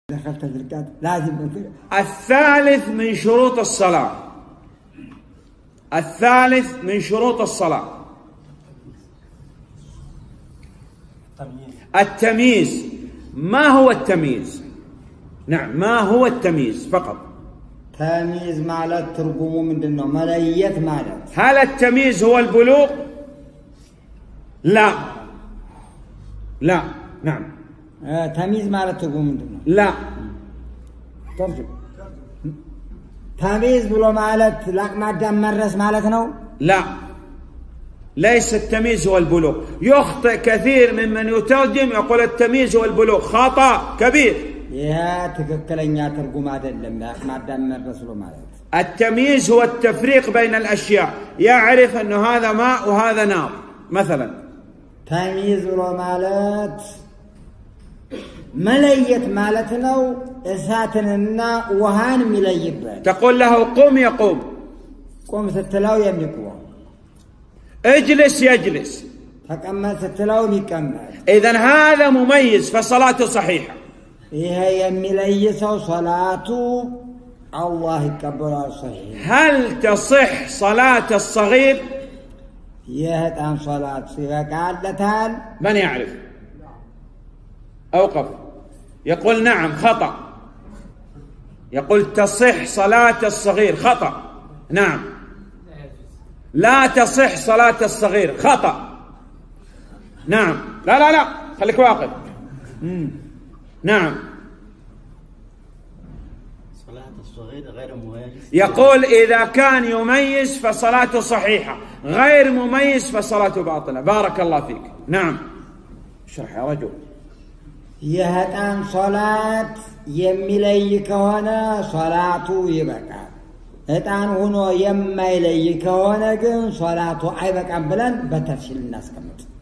دخلت الزكاة لازم. الثالث من شروط الصلاة، الثالث من شروط الصلاة التمييز. ما هو التمييز؟ نعم، ما هو التمييز فقط؟ تمييز مالت ترجمه من دنو ملايت مالت. هل التمييز هو البلوغ؟ لا لا. نعم. تمييز مالت ترجمه من دنو. لا. ترجم. تمييز بلو مالت لا ما دام مرس مالتنا. لا، ليس التمييز هو البلوغ. يخطئ كثير ممن يترجم يقول التمييز هو البلوغ، خطأ كبير. يا تككلنيا ترجم هذا لما ما دام مرس له مالت. التمييز هو التفريق بين الأشياء، يعرف أنه هذا ماء وهذا نار مثلا. تمييز بلو مالت مليت مالتنا إساتنا وهان مليت. تقول له قم يقوم، قم ستلاو يملكوه، اجلس يجلس، تكمل ستلاو يكمل. إذن هذا مميز فصلاته صحيحة. هي مليسة صلاته الله يكبرها صحيح. هل تصح صلاة الصغير؟ يهتان صلاة صغير قالتان من يعرف؟ أوقف. يقول نعم خطأ. يقول تصح صلاة الصغير، خطأ. نعم، لا تصح صلاة الصغير، خطأ. نعم، لا لا لا، خليك واقف. نعم، صلاة الصغير غير مميز. يقول إذا كان يميز فصلاته صحيحة، غير مميز فصلاته باطلة. بارك الله فيك. نعم، اشرح يا رجل. يهتان صلاة يمليك هنا صلاته يبقى، هتان هنا يمليك هنا جن صلاته عيبك أمبلن بتفشل الناس كمت.